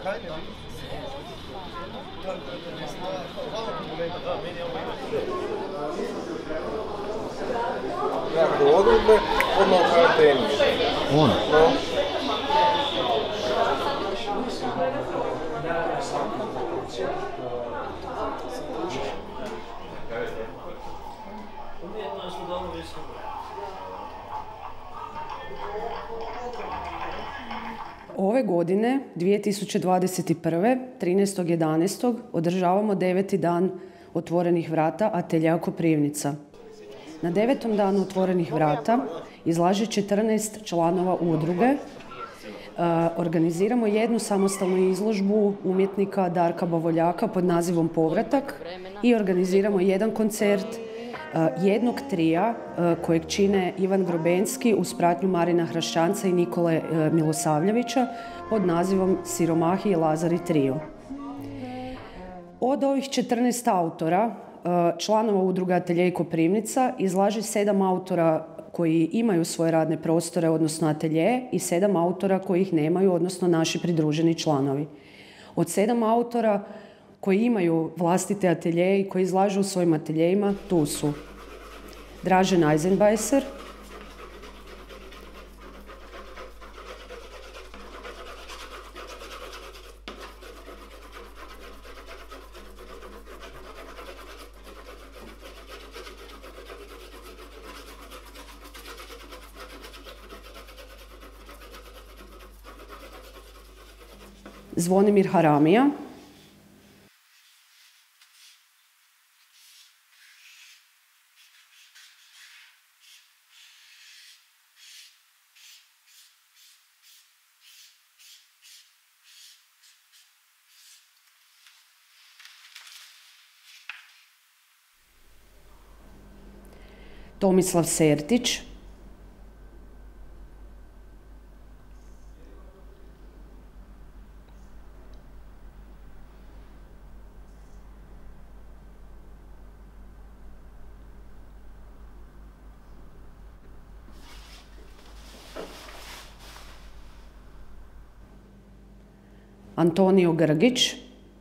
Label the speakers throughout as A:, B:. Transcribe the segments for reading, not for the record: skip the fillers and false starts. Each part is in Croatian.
A: Nakon odredbe, odmah u karantenu.
B: Ono?
A: No.
C: Ove godine, 2021. 13.11. održavamo 9. dan otvorenih vrata Ateljea Koprivnica. Na 9. danu otvorenih vrata izlaže 14 članova udruge. Organiziramo jednu samostalnu izložbu umjetnika Darka Bavoljaka pod nazivom Povratak i organiziramo jedan koncert jednog trija kojeg čine Ivan Grobenski uz pratnju Marina Hrašćanca i Nikole Milosavljevića pod nazivom Siromahi i Lazari trio. Od ovih 14 autora, članova udruga Ateljej Koprivnica, izlaže 7 autora koji imaju svoje radne prostore, odnosno ateljeje, i 7 autora koji ih nemaju, odnosno naši pridruženi članovi. Od 7 autora koji imaju vlastite ateljeje i koji izlažu u svojim ateljejima, tu su Dražen Eisenbeiser, Zvonimir Haramija, Tomislav Sertić, Antonio Grgić,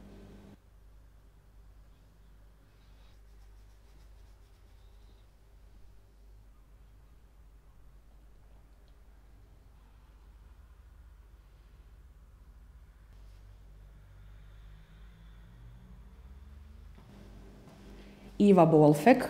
C: Iva Bolfek,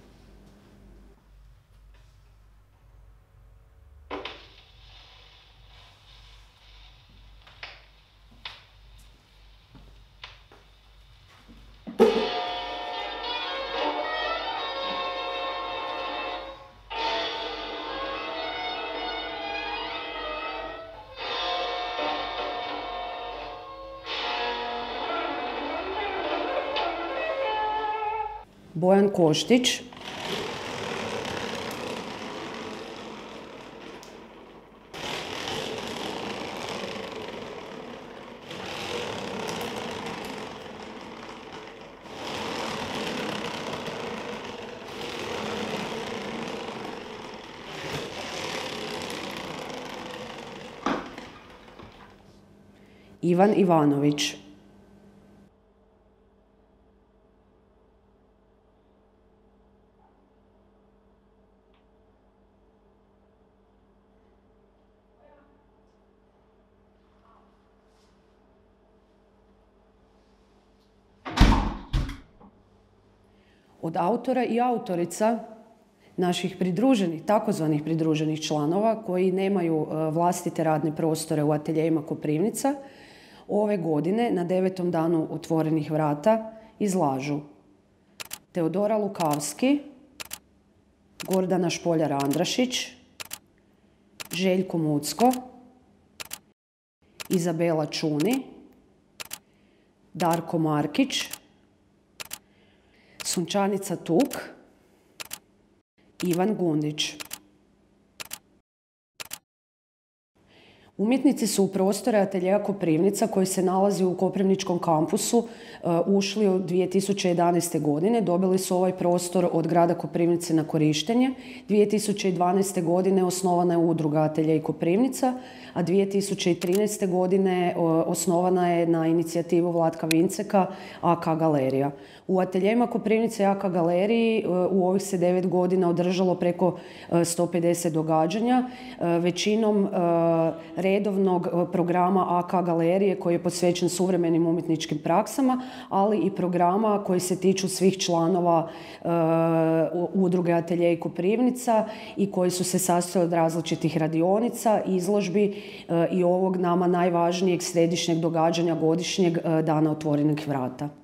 C: Bojan Koštić, Ivan Ivanović, od autora i autorica naših pridruženih, takozvanih pridruženih članova koji nemaju vlastite radne prostore u ateljejima Koprivnica, ove godine na 9. danu otvorenih vrata izlažu Teodora Lukavski, Gordana Špoljar-Andrašić, Željko Mucko, Izabela Čuni, Darko Markić, Sunčanica Tuk, Ivan Gundić. Umjetnici su u prostore Ateljeja Koprivnica koji se nalazi u Koprivničkom kampusu ušli od 2011. godine. Dobili su ovaj prostor od grada Koprivnice na korištenje. 2012. godine osnovana je udruga Ateljej Koprivnica, a 2013. godine osnovana je na inicijativu Vlatka Vinceka AK Galerija. U Ateljejima Koprivnice i AK Galeriji u ovih se 9 godina održalo preko 150 događanja, većinom redovnog programa AK Galerije koji je posvećen suvremenim umjetničkim praksama, ali i programa koji se tiču svih članova udruge Ateljej Koprivnica i koji su se sastojali od različitih radionica, izložbi i ovog nama najvažnijeg središnjeg događanja godišnjeg Dana otvorenih vrata.